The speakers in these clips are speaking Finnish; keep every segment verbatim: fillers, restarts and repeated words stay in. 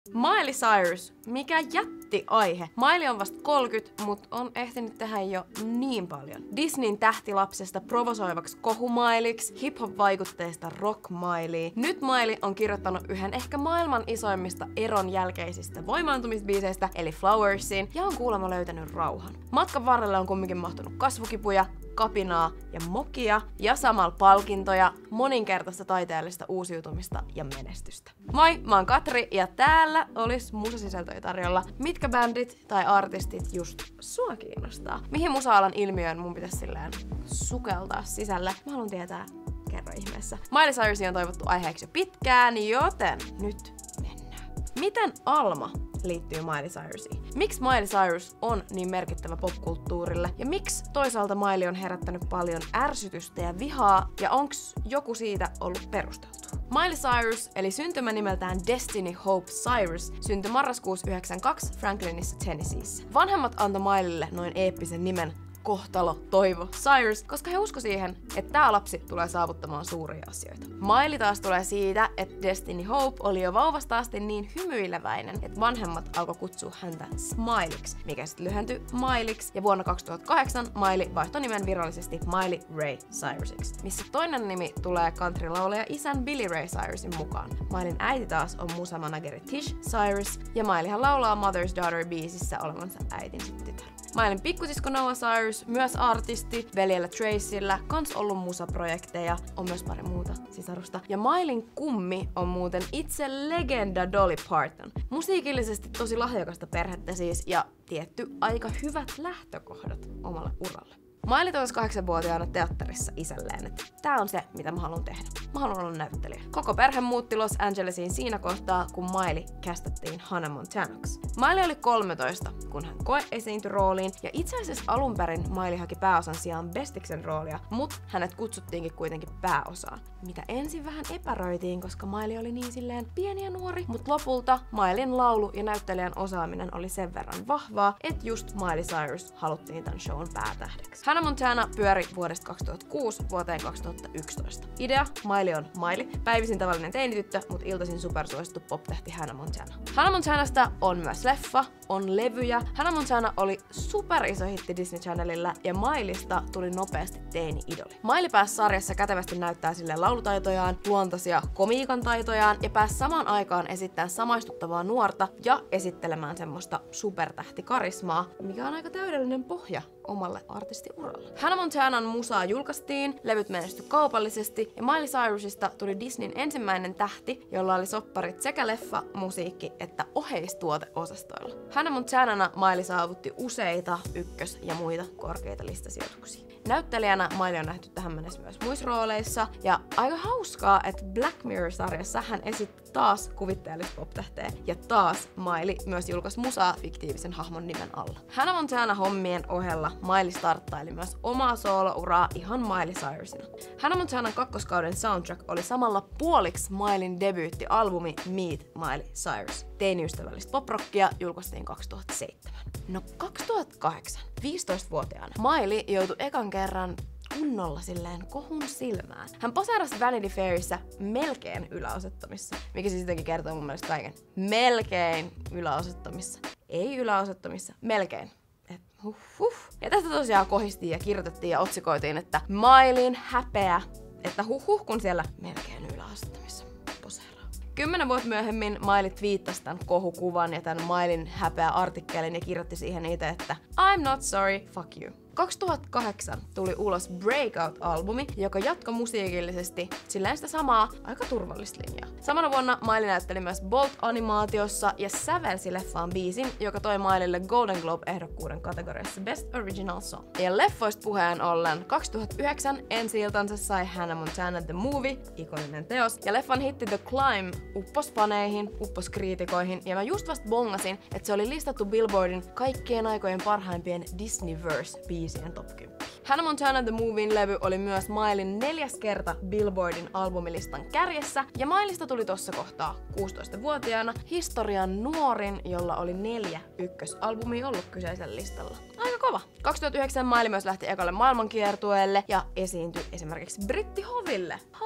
Miley Cyrus, mikä jättiaihe. Miley on vasta kolmekymmentä, mut on ehtinyt tehdä jo niin paljon. Disneyn tähtilapsesta provosoivaksi kohumailiksi, hip-hop-vaikutteista rock-Miley. Nyt Miley on kirjoittanut yhden ehkä maailman isoimmista eron jälkeisistä voimaantumisbiiseistä, eli Flowersiin, ja on kuulemma löytänyt rauhan. Matkan varrelle on kumminkin mahtunut kasvukipuja, kapinaa ja mokia, ja samalla palkintoja, moninkertaista taiteellista uusiutumista ja menestystä. Moi, mä oon Katri, ja täällä olis musasisältöjä tarjolla. Mitkä bändit tai artistit just sua kiinnostaa? Mihin musa-alan ilmiöön mun pitäisi silleen sukeltaa sisälle? Mä haluan tietää, kerro ihmeessä. Miley Cyrusia on toivottu aiheeksi jo pitkään, joten nyt mennään. Miten Alma liittyy Miley Cyrusiin? Miksi Miley Cyrus on niin merkittävä popkulttuurille? Ja miksi toisaalta Miley on herättänyt paljon ärsytystä ja vihaa? Ja onks joku siitä ollut perusteltua? Miley Cyrus, eli syntymänimeltään Destiny Hope Cyrus, syntyi marraskuussa yhdeksänkymmentäkaksi Franklinissa, Tennesseeissä. Vanhemmat antoi Mileylle noin eeppisen nimen Kohtalo, Toivo, Cyrus, koska he usko siihen, että tää lapsi tulee saavuttamaan suuria asioita. Miley taas tulee siitä, että Destiny Hope oli jo vauvasta asti niin hymyileväinen, että vanhemmat alkoi kutsua häntä Smileyksi, mikä sitten lyhentyi Mileyksi, ja vuonna kaksituhattakahdeksan Miley vaihtoi nimen virallisesti Miley Ray Cyrusiksi, missä toinen nimi tulee countrylaulaja isän Billy Ray Cyrusin mukaan. Mileyn äiti taas on musamanageri Tish Cyrus, ja Mileyhän laulaa Mother's Daughter-biisissä olevansa äitinsä tytär. Mileyn pikkusisko Noah Cyrus, myös artisti, veljellä Tracyllä, kans ollut musaprojekteja, on myös pari muuta sisarusta. Ja Mileyn kummi on muuten itse legenda Dolly Parton. Musiikillisesti tosi lahjakasta perhettä siis, ja tietty aika hyvät lähtökohdat omalle uralle. Miley totesi kahdeksanvuotiaana teatterissa isälleen, että tää on se, mitä mä haluan tehdä. Mä haluan olla näyttelijä. Koko perhe muutti Los Angelesiin siinä kohtaa, kun Miley kästettiin Hannah Montanaksi. Miley oli kolmetoista, kun hän koe-esiintyi rooliin, ja itse asiassa alun perin Miley haki pääosan sijaan Bestiksen roolia, mut hänet kutsuttiinkin kuitenkin pääosaan. Mitä ensin vähän epäröitiin, koska Miley oli niin silleen pieni ja nuori, mut lopulta Mileyn laulu ja näyttelijän osaaminen oli sen verran vahvaa, että just Miley Cyrus haluttiin tän shown päätähdeksi. Hannah Montana pyöri vuodesta kaksituhattakuusi vuoteen kaksituhattayksitoista. Idea: Miley on Miley, päivisin tavallinen teinityttö, mut iltaisin supersuosittu pop-tähti Hannah Montana. Hannah Montanasta on myös leffa, on levyjä. Hannah Montana oli super iso hitti Disney Channelilla, ja Mileystä tuli nopeasti teini-idoli. Miley pääsi sarjassa kätevästi näyttää sille laulutaitojaan, luontaisia komiikan taitojaan, ja pääsi samaan aikaan esittämään samaistuttavaa nuorta ja esittelemään semmoista supertähtikarismaa, mikä on aika täydellinen pohja omalle artistiuralle. Hannah Montanan musaa julkaistiin, levyt menestyi kaupallisesti, ja Miley Cyrusista tuli Disneyn ensimmäinen tähti, jolla oli sopparit sekä leffa, musiikki että oheistuoteosastoilla. Hannah Montanana Miley saavutti useita ykkös- ja muita korkeita listasijoituksia. Näyttelijänä Miley on nähty tähän mennessä myös muissa rooleissa, ja aika hauskaa, että Black Mirror-sarjassa hän esitti taas kuvitteellista pop-tähteä, ja taas Miley myös julkaisi musaa fiktiivisen hahmon nimen alla. Hannah Montana hommien ohella Miley starttaili myös omaa soolouraa ihan Miley Cyrusina. Hannah Montanan kakkoskauden soundtrack oli samalla puoliksi Mileyn debyyttialbumi Meet Miley Cyrus. Teiniystävällistä poprockia julkaistiin kaksituhattaseitsemän. No kaksituhattakahdeksan, viisitoistavuotiaana, Miley joutui ekan kerran kunnolla silleen kohun silmään. Hän poseerasi Vanity Fairissä melkein yläosettomissa, mikä siis jotenkin kertoo mun mielestä kaiken. Melkein yläosettomissa. Ei yläosettomissa, melkein. Et huh huh. Ja tästä tosiaan kohistiin ja kirjoitettiin ja otsikoitiin, että Mileyn häpeä, että huh huh, kun siellä melkein yläasettomissa poseeraa. Kymmenen vuotta myöhemmin Miley twiittasi tämän kohukuvan ja tämän Mileyn häpeä-artikkelin ja kirjoitti siihen itse, että I'm not sorry, fuck you. kaksituhattakahdeksan tuli ulos Breakout-albumi, joka jatkoi musiikillisesti silleen sitä samaa, aika turvallista linjaa. Samana vuonna Miley näytteli myös Bolt-animaatiossa ja sävelsi leffaan biisin, joka toi Mileylle Golden Globe-ehdokkuuden kategoriassa Best Original Song. Ja leffoista puheen ollen kaksituhattayhdeksän ensi-iltansa sai Hannah Montana The Movie, ikoninen teos, ja leffan hitti The Climb uppos faneihin, uppos kriitikoihin, ja mä just vasta bongasin, että se oli listattu Billboardin kaikkien aikojen parhaimpien Disneyverse-biisien top kymmenen. Hannah Montana The Movien levy oli myös Mileyn neljäs kerta Billboardin albumilistan kärjessä, ja Mileystä tuli tossa kohtaa kuusitoistavuotiaana historian nuorin, jolla oli neljä ykkösalbumia ollut kyseisellä listalla. Aika kova! kaksituhattayhdeksän Miley myös lähti ekalle maailmankiertueelle ja esiintyi esimerkiksi Brittihoville. How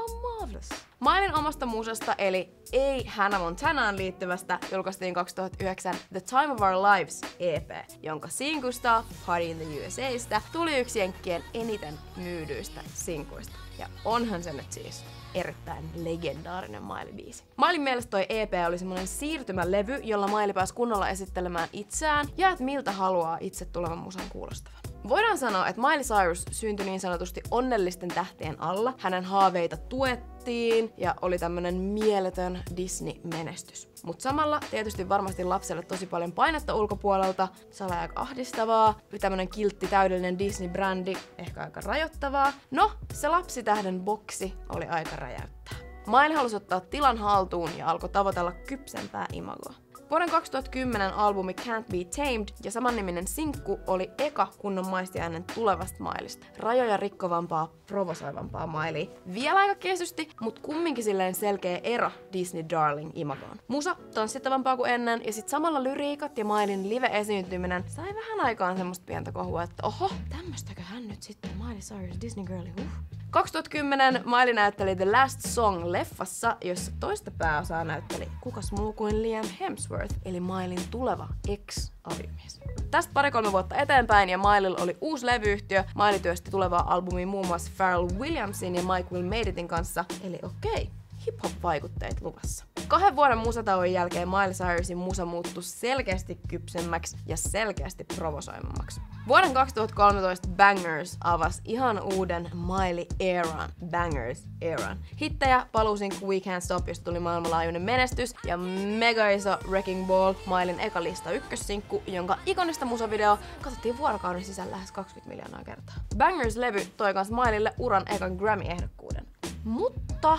Loveless. Miley omasta musasta, eli ei Hannah Montanaan liittyvästä, julkaistiin kaksituhattayhdeksän The Time of Our Lives E P, jonka sinkusta Party in the U S A:stä tuli yksi jenkkien eniten myydyistä sinkuista. Ja onhan se nyt siis erittäin legendaarinen Miley-biisi. Mileyn mielestä toi E P oli semmonen siirtymälevy, jolla Miley pääsi kunnolla esittelemään itseään ja et miltä haluaa itse tulevan musan kuulostavan. Voidaan sanoa, että Miley Cyrus syntyi niin sanotusti onnellisten tähtien alla. Hänen haaveita tuettiin ja oli tämmönen mieletön Disney-menestys. Mut samalla tietysti varmasti lapselle tosi paljon painetta ulkopuolelta. Se oli aika ahdistavaa. Tämmönen kiltti, täydellinen Disney-brändi, ehkä aika rajoittavaa. No, se lapsitähden boksi oli aika räjäyttää. Miley halusi ottaa tilan haltuun ja alkoi tavoitella kypsempää imagoa. Vuoden kaksituhattakymmenen albumi Can't Be Tamed ja samanniminen sinkku oli eka kunnon maistiainen tulevasta Mileystä. Rajoja rikkovampaa, provosoivampaa Miley. Vielä aika kesysti, mut kumminkin silleen selkeä ero Disney Darling imagoon. Musa tanssittavampaa kuin ennen ja sit samalla lyriikat ja Mileyn live-esiintyminen sai vähän aikaan semmoista pientä kohua, että oho, tämmöstäkö hän nyt sitten Miley Cyrus Disney Girlie, huh. kaksituhattakymmenen Miley näytteli The Last Song-leffassa, jossa toista pääosaa näytteli kukas muu kuin Liam Hemsworth, eli Mileyn tuleva ex-aviomies. Tästä pari-kolme vuotta eteenpäin ja Mileylla oli uusi levyyhtiö. Miley työsti tulevaa albumia muun muassa Pharrell Williamsin ja Mike Will Made Itin kanssa, eli okei. Okay. Hip-hop-vaikutteet luvassa. Kahden vuoden musatauon jälkeen Miley Cyrusin musa muuttui selkeästi kypsemmäksi ja selkeästi provosoimammaksi. Vuoden kaksituhattakolmetoista Bangers avasi ihan uuden Miley-eran, Bangers-eran. Hittejä paluusinkku We Can't Stop, josta tuli maailmanlaajuinen menestys, ja mega iso Wrecking Ball, Mileyn eka lista ykkössinkku, jonka ikonista musavideo katsottiin vuorokauden sisällä lähes kaksikymmentä miljoonaa kertaa. Bangers-levy toi kans Mileylle uran ekan Grammy-ehdokkuuden. Mutta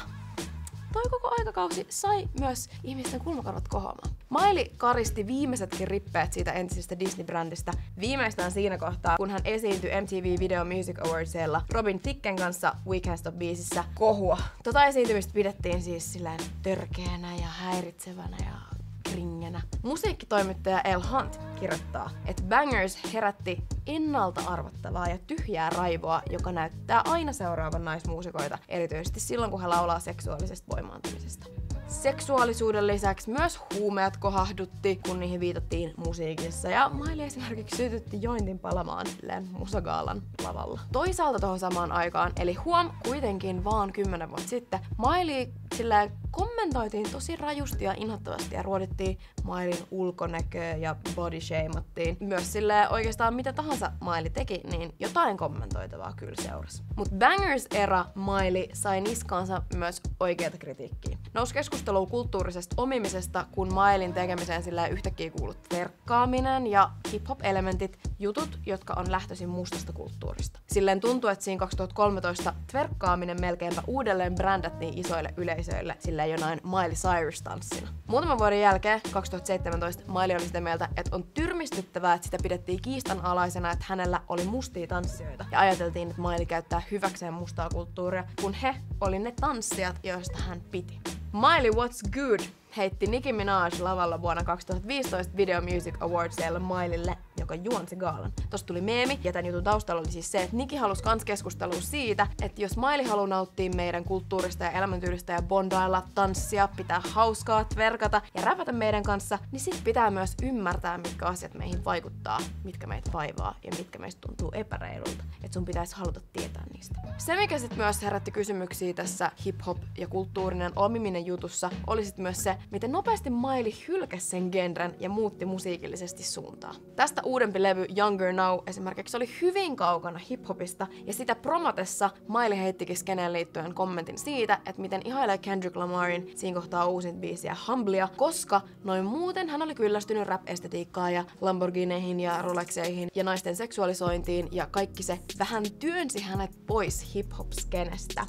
toi koko aikakausi sai myös ihmisten kulmakarvat kohoamaan. Miley karisti viimeisetkin rippeet siitä entisestä Disney-brändistä viimeistään siinä kohtaa, kun hän esiintyi M T V Video Music Awardsilla Robin Thicken kanssa We Can't Stop -biisissä kohua. Tota esiintymistä pidettiin siis silleen törkeänä ja häiritsevänä ja kringenä. Musiikkitoimittaja Elle Hunt kirjoittaa, että Bangers herätti ennalta arvattavaa ja tyhjää raivoa, joka näyttää aina seuraavan naismuusikoita, erityisesti silloin kun he laulaa seksuaalisesta voimaantumisesta. Seksuaalisuuden lisäksi myös huumeet kohahdutti, kun niihin viitattiin musiikissa, ja Miley esimerkiksi sytytti jointin palamaan silleen musagaalan lavalla. Toisaalta tohon samaan aikaan, eli huom, kuitenkin vaan kymmenen vuotta sitten, Miley silleen kommentoitiin tosi rajusti ja inhottavasti ja ruodittiin Mileyn ulkonäköä ja body shameattiin. Myös silleen oikeastaan mitä tahansa Miley teki, niin jotain kommentoitavaa kyllä seurasi. Mut Bangers-era Miley sai niskaansa myös oikeata kritiikkiä. Nousi keskustelua kulttuurisesta omimisesta, kun Mileyn tekemiseen silleen yhtäkkiä kuului tverkkaaminen ja hip-hop-elementit, jutut, jotka on lähtöisin mustasta kulttuurista. Silleen tuntuu, että siinä kaksituhattakolmetoista tverkkaaminen melkeinpä uudelleen brändättiin isoille yleisöille silleen jonain Miley Cyrus-tanssina. Muutaman vuoden jälkeen, kaksituhattaseitsemäntoista, Miley oli sitä mieltä, että on tyrmistyttävää, että sitä pidettiin kiistanalaisena, että hänellä oli mustia tanssijoita. Ja ajateltiin, että Miley käyttää hyväkseen mustaa kulttuuria, kun he oli ne tanssijat, joista hän piti. Miley What's Good heitti Nicki Minaj lavalla vuonna kaksituhattaviisitoista Video Music Awardsilla Mileylle, joka juonsi gaalan. Tosta tuli meemi, ja tämän jutun taustalla oli siis se, että Nicki halusi kans keskustelua siitä, että jos Miley haluaa nauttia meidän kulttuurista ja elämäntyylistä ja bondailla, tanssia, pitää hauskaa, tverkata ja räpätä meidän kanssa, niin sit pitää myös ymmärtää, mitkä asiat meihin vaikuttaa, mitkä meitä vaivaa ja mitkä meistä tuntuu epäreilulta. Että sun pitäisi haluta tietää niistä. Se, mikä sit myös herätti kysymyksiä tässä hip-hop ja kulttuurinen omiminen jutussa, oli sit myös se, miten nopeasti Miley hylkäsi sen genren ja muutti musiikillisesti suuntaa. Tästä uudempi levy Younger Now esimerkiksi oli hyvin kaukana hiphopista, ja sitä promotessa Miley heittikin skeneen liittyen kommentin siitä, että miten ihailee Kendrick Lamarin siinä kohtaa uusin biisiä Humblea, koska noin muuten hän oli kyllästynyt rap-estetiikkaan ja Lamborghineihin ja Rolexeihin ja naisten seksuaalisointiin, ja kaikki se vähän työnsi hänet pois hip-hop-skenestä.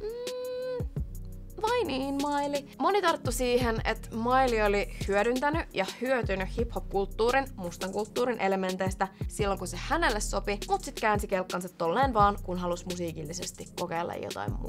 Vai niin, Miley? Moni tarttu siihen, että Miley oli hyödyntänyt ja hyötynyt hip-hop-kulttuurin, mustan kulttuurin elementeistä silloin, kun se hänelle sopi, mut sit käänsi kelkkansa tolleen vaan, kun halusi musiikillisesti kokeilla jotain muuta.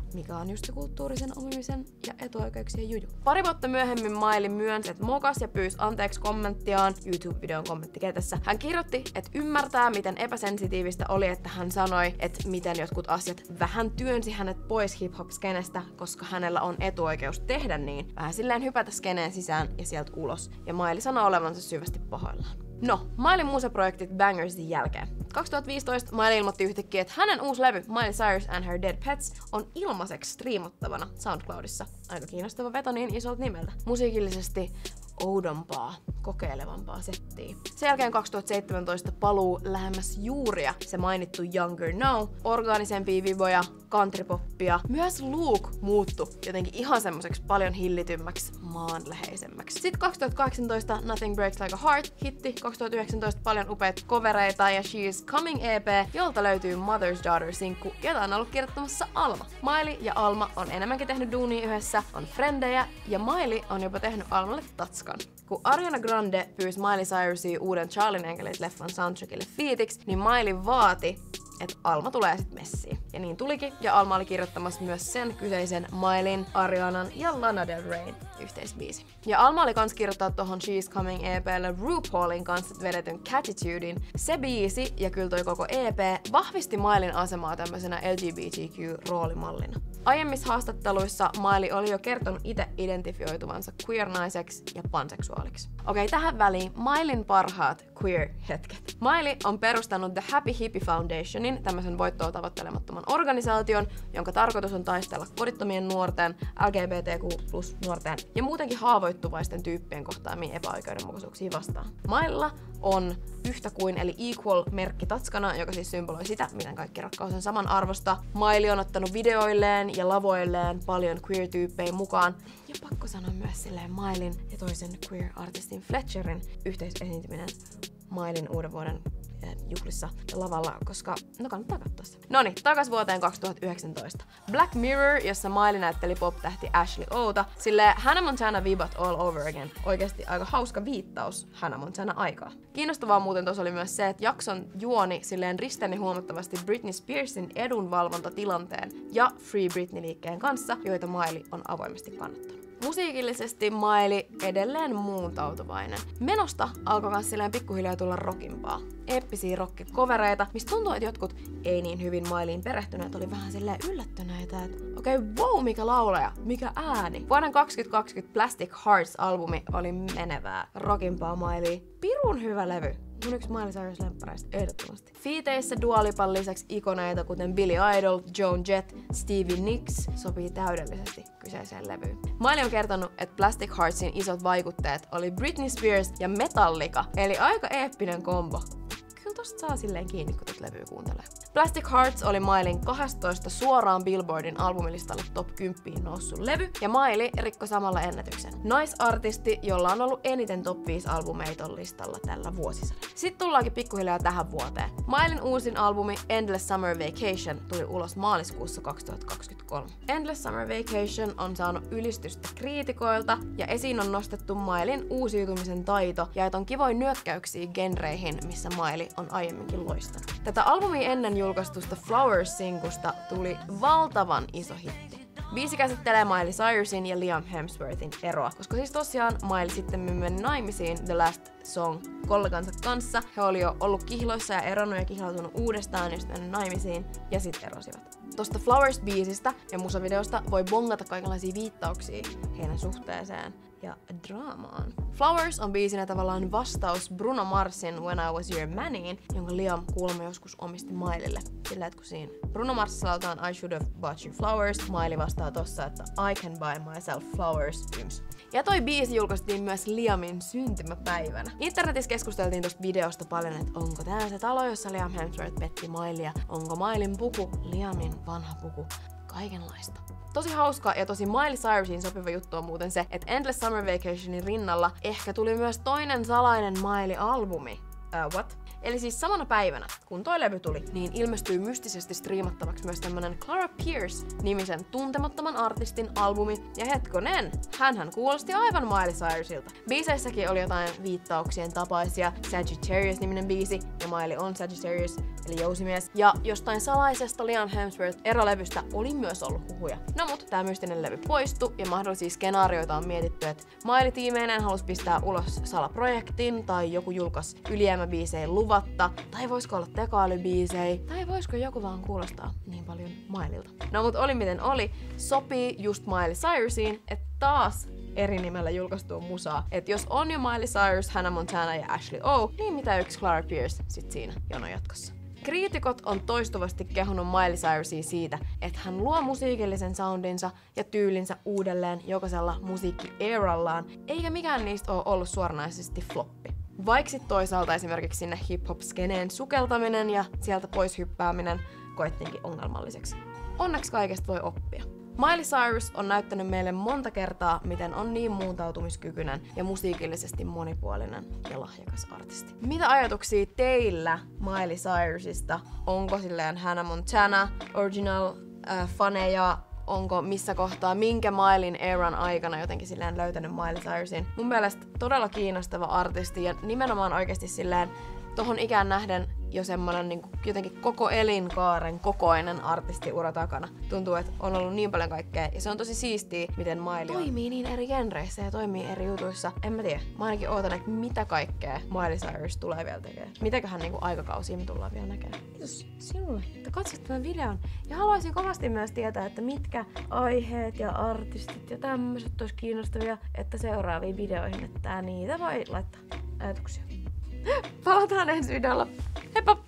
mikä on just se kulttuurisen omimisen ja etuoikeuksien juju. Pari vuotta myöhemmin Miley myönsi, että mokas ja pyysi anteeksi kommenttiaan YouTube-videon kommenttiketessä. Hän kirjoitti, että ymmärtää, miten epäsensitiivistä oli, että hän sanoi, että miten jotkut asiat vähän työnsi hänet pois hip-hop-skenestä, koska hänellä on etuoikeus tehdä niin. Vähän silleen hypätä skeneen sisään ja sieltä ulos. Ja Miley sanoi olevansa syvästi pahoillaan. No, Mileyn musaprojektit Bangersin jälkeen. kaksituhattaviisitoista Miley ilmoitti yhtäkkiä, että hänen uusi levy Miley Cyrus and Her Dead Pets on ilmaiseksi striimattavana SoundCloudissa. Aika kiinnostava veto niin isolta nimeltä. Musiikillisesti oudompaa, kokeilevampaa settiä. Sen jälkeen kaksituhattaseitsemäntoista paluu lähemmäs juuria se mainittu Younger Now, orgaanisempia viboja, countrypoppia. Myös look muuttui jotenkin ihan semmoiseksi paljon hillitymmäksi, maanläheisemmäksi. Sitten kaksituhattakahdeksantoista Nothing Breaks Like a Heart hitti, kaksituhattayhdeksäntoista paljon upeita covereita ja She's Coming E P, jolta löytyy Mother's Daughter-sinkku, jota on ollut kirjoittamassa Alma. Miley ja Alma on enemmänkin tehnyt duunia yhdessä, on frendejä ja Miley on jopa tehnyt Almalle tatskan. Kun Ariana Grande pyysi Miley Cyrusia uuden Charlien Enkelit-leffan soundtrackille featiksi, niin Miley vaati, että Alma tulee sit messiin. Ja niin tulikin, ja Alma oli kirjoittamassa myös sen kyseisen Mileyn, Arianan ja Lana Del Reyn yhteisbiisi. Ja Alma oli kans kirjoittaa tohon She's Coming E P:lle RuPaulin kanssa vedetyn Catitudein. Se biisi, ja kyllä toi koko E P, vahvisti Mileyn asemaa tämmöisenä L G B T Q-roolimallina. Aiemmissa haastatteluissa Miley oli jo kertonut itse identifioituvansa queer-naiseksi ja panseksuaaliksi. Okei, tähän väliin Mileyn parhaat queer-hetket. Miley on perustanut The Happy Hippie Foundationin, tämmöisen voittoa tavoittelemattoman organisaation, jonka tarkoitus on taistella kodittomien nuorten, L G B T Q plus nuorten ja muutenkin haavoittuvaisten tyyppien kohtaamia epäoikeudenmukaisuuksia vastaan. Mileylla on yhtä kuin eli equal-merkki tatskana, joka siis symboloi sitä, miten kaikki rakkaus on saman arvosta. Miley on ottanut videoilleen ja lavoilleen paljon queer-tyyppejä mukaan. Ja pakko sanoa myös silleen Mileyn ja toisen queer-artistin Fletcherin yhteisesiintyminen Mileyn uuden vuoden juhlissa ja lavalla, koska no kannattaa katsoa se. Noniin, takas vuoteen kaksituhattayhdeksäntoista. Black Mirror, jossa Miley näytteli pop-tähti Ashley Outa, silleen Hannah Montana vibat all over again. Oikeesti aika hauska viittaus Hannah Montana aikaa. Kiinnostavaa muuten tuossa oli myös se, että jakson juoni silleen risteni huomattavasti Britney Spearsin edunvalvontatilanteen ja Free Britney-liikkeen kanssa, joita Miley on avoimesti kannattanut. Musiikillisesti Miley edelleen muuntautuvainen. Menosta alkoi kans silleen pikkuhiljaa tulla rockimpaa. Eeppisiä rock-kovereita, mistä tuntuu, että jotkut ei niin hyvin Mileyin perehtyneet oli vähän silleen yllättyneitä, että okei, okay, wow, mikä laulaja, mikä ääni. Vuoden kaksituhattakaksikymmentä Plastic Hearts-albumi oli menevää rockimpaa Miley. Pirun hyvä levy. Mun yksi Miley Cyrus lemppareista ehdottomasti. Fiiteissä Dua Lipan lisäksi ikoneita kuten Billy Idol, Joan Jett, Stevie Nicks sopii täydellisesti kyseiseen levyyn. Miley on kertonut, että Plastic Heartsin isot vaikutteet oli Britney Spears ja Metallica, eli aika eeppinen kombo. Kyllä tosta saa silleen kiinni, kun tot levyä kuuntelee. Plastic Hearts oli Mileyn kaksitoista suoraan Billboardin albumilistalle top kymmenen noussut levy, ja Miley rikkoi samalla ennätyksen. Naisartisti, jolla on ollut eniten top viisi albumeita listalla tällä vuosisadalla. Sitten tullaankin pikkuhiljaa tähän vuoteen. Mileyn uusin albumi Endless Summer Vacation tuli ulos maaliskuussa kaksituhattakaksikymmentäkolme. Endless Summer Vacation on saanut ylistystä kriitikoilta, ja esiin on nostettu Mileyn uusiutumisen taito, ja että on kivoja nyökkäyksiä genreihin, missä Miley on aiemminkin loistanut. Tätä albumia ennen julkaistusta Flowers-sinkusta tuli valtavan iso hitti. Biisi käsittelee Miley Cyrusin ja Liam Hemsworthin eroa, koska siis tosiaan Miley sitten meni naimisiin The Last Song kollegansa kanssa. He oli jo ollut kihloissa ja eronnut ja kihlautunut uudestaan ja sitten mennyt naimisiin ja sitten erosivat. Tosta Flowers-biisistä ja musavideosta voi bongata kaikenlaisia viittauksia heidän suhteeseen ja draamaan. Flowers on biisinä tavallaan vastaus Bruno Marsin When I Was Your Maniin, jonka Liam kuulemma joskus omisti Mileylle. Sillä että kun siinä Bruno Marsissa lautaan I Should Have Bought You Flowers, Miley vastaa tossa, että I Can Buy Myself Flowers, yms. Ja toi biisi julkaistiin myös Liamin syntymäpäivänä. Internetissä keskusteltiin tosta videosta paljon, että onko tää se talo, jossa Liam Hemsworth petti Mileyä, onko Mileyn puku Liamin vanha puku, kaikenlaista. Tosi hauska ja tosi Miley Cyrusiin sopiva juttu on muuten se, että Endless Summer Vacationin rinnalla ehkä tuli myös toinen salainen Miley-albumi. Uh, what? Eli siis samana päivänä, kun toi levy tuli, niin ilmestyi mystisesti striimattavaksi myös tämmönen Clara Pierce-nimisen tuntemattoman artistin albumi. Ja hetkonen, hänhän kuulosti aivan Miley Cyrusilta. Biiseissäkin oli jotain viittauksien tapaisia. Sagittarius-niminen biisi, ja Miley on Sagittarius, eli jousimies. Ja jostain salaisesta Liam Hemsworth erolevystä oli myös ollut huhuja. No mut tää mystinen levy poistui ja mahdollisia skenaarioita on mietitty, että Miley tiimeineen halusi pistää ulos salaprojektin tai joku julkaisi ylijäämäbiisejä luvatta, tai voisiko olla tekoälybiisejä, tai voisiko joku vaan kuulostaa niin paljon Mileylta. No mut oli miten oli, sopii just Miley Cyrusiin, että taas eri nimellä julkaistua musaa. Et jos on jo Miley Cyrus, Hannah Montana ja Ashley O, niin mitä yksi Clara Pierce sit siinä jonon jatkossa. Kriitikot on toistuvasti kehunut Miley Cyrusia siitä, että hän luo musiikillisen soundinsa ja tyylinsä uudelleen jokaisella musiikki-erallaan, eikä mikään niistä ole ollut suoranaisesti floppi. Vaikka sit toisaalta esimerkiksi sinne hip-hop-skeneen sukeltaminen ja sieltä pois hyppääminen koettiinkin ongelmalliseksi. Onneksi kaikesta voi oppia. Miley Cyrus on näyttänyt meille monta kertaa, miten on niin muuntautumiskykyinen ja musiikillisesti monipuolinen ja lahjakas artisti. Mitä ajatuksia teillä Miley Cyrusista? Onko silleen Hannah Montana original äh, faneja? Onko missä kohtaa, minkä Mileyn eran aikana jotenkin silleen löytänyt Miley Cyrusin? Mun mielestä todella kiinnostava artisti ja nimenomaan oikeasti silleen tohon ikään nähden jo semmonen niin jotenkin koko elinkaaren kokoinen artistiura takana. Tuntuu, että on ollut niin paljon kaikkea ja se on tosi siistiä, miten Miley toimii niin eri genreissä ja toimii eri jutuissa. En mä tiedä. Mä ainakin ootan, että mitä kaikkea Miley Cyrus tulee vielä tekemään. Mitäköhän niinku aikakausia me tullaan vielä näkemään. Kiitos sinulle, että katsot tämän videon. Ja haluaisin kovasti myös tietää, että mitkä aiheet ja artistit ja tämmöiset olisi kiinnostavia, että seuraaviin videoihin, että niitä voi laittaa ajatuksia. Palataan ensi videolla. Heippa!